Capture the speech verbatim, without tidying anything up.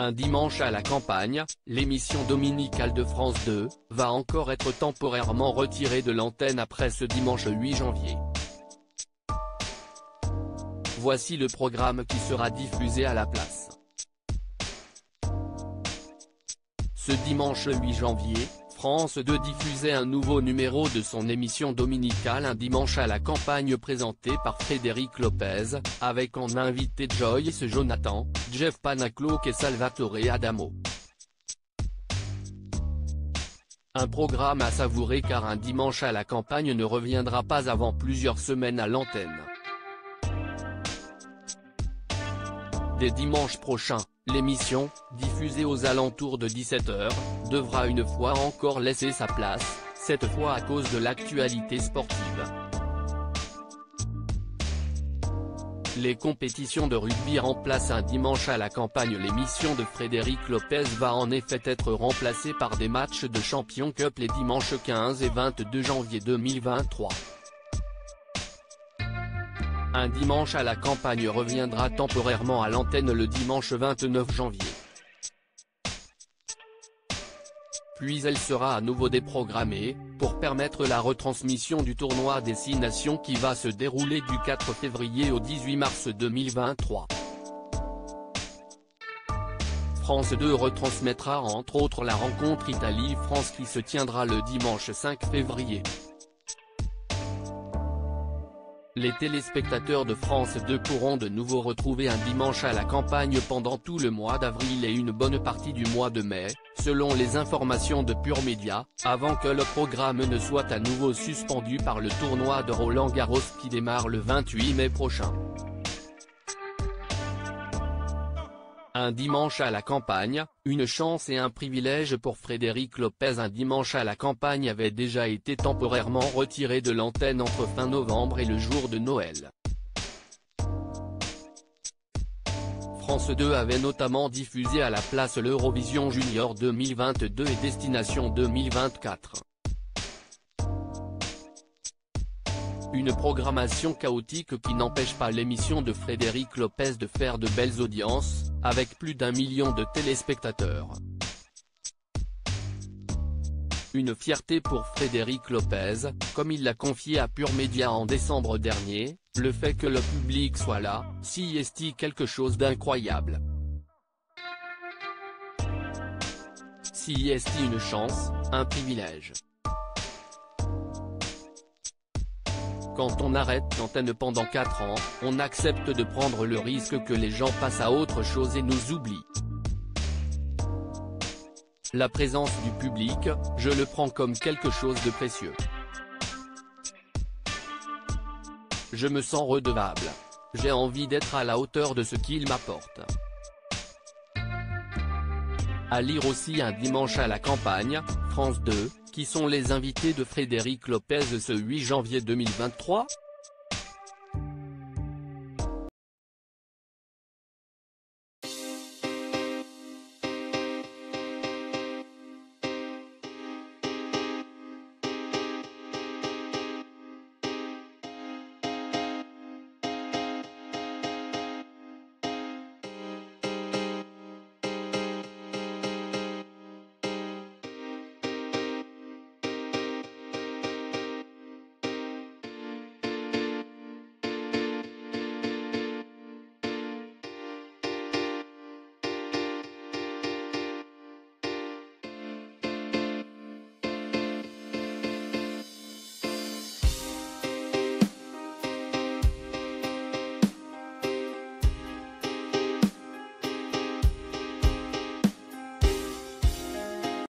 Un dimanche à la campagne, l'émission dominicale de France deux, va encore être temporairement retirée de l'antenne après ce dimanche huit janvier. Voici le programme qui sera diffusé à la place. Ce dimanche huit janvier, France deux diffusait un nouveau numéro de son émission dominicale Un dimanche à la campagne présenté par Frédéric Lopez, avec en invité Joyce Jonathan, Jeff Panaclock et Salvatore Adamo. Un programme à savourer car Un dimanche à la campagne ne reviendra pas avant plusieurs semaines à l'antenne. Dès dimanche prochain, l'émission, diffusée aux alentours de dix-sept heures, devra une fois encore laisser sa place, cette fois à cause de l'actualité sportive. Les compétitions de rugby remplacent Un dimanche à la campagne. L'émission de Frédéric Lopez va en effet être remplacée par des matchs de Champions Cup les dimanches quinze et vingt-deux janvier deux mille vingt-trois. Un dimanche à la campagne reviendra temporairement à l'antenne le dimanche vingt-neuf janvier. Puis elle sera à nouveau déprogrammée, pour permettre la retransmission du tournoi des Six Nations qui va se dérouler du quatre février au dix-huit mars deux mille vingt-trois. France deux retransmettra entre autres la rencontre Italie-France qui se tiendra le dimanche cinq février. Les téléspectateurs de France deux pourront de nouveau retrouver Un dimanche à la campagne pendant tout le mois d'avril et une bonne partie du mois de mai, selon les informations de Pure Média, avant que le programme ne soit à nouveau suspendu par le tournoi de Roland-Garros qui démarre le vingt-huit mai prochain. Un dimanche à la campagne, une chance et un privilège pour Frédéric Lopez. Un dimanche à la campagne avait déjà été temporairement retiré de l'antenne entre fin novembre et le jour de Noël. France deux avait notamment diffusé à la place l'Eurovision Junior deux mille vingt-deux et Destination deux mille vingt-quatre. Une programmation chaotique qui n'empêche pas l'émission de Frédéric Lopez de faire de belles audiences, avec plus d'un million de téléspectateurs. Une fierté pour Frédéric Lopez, comme il l'a confié à Pure Média en décembre dernier, le fait que le public soit là, si est quelque chose d'incroyable. Si est une chance, un privilège. Quand on arrête l'antenne pendant quatre ans, on accepte de prendre le risque que les gens passent à autre chose et nous oublient. La présence du public, je le prends comme quelque chose de précieux. Je me sens redevable. J'ai envie d'être à la hauteur de ce qu'il m'apporte. À lire aussi Un dimanche à la campagne, France deux, qui sont les invités de Frédéric Lopez ce huit janvier deux mille vingt-trois ?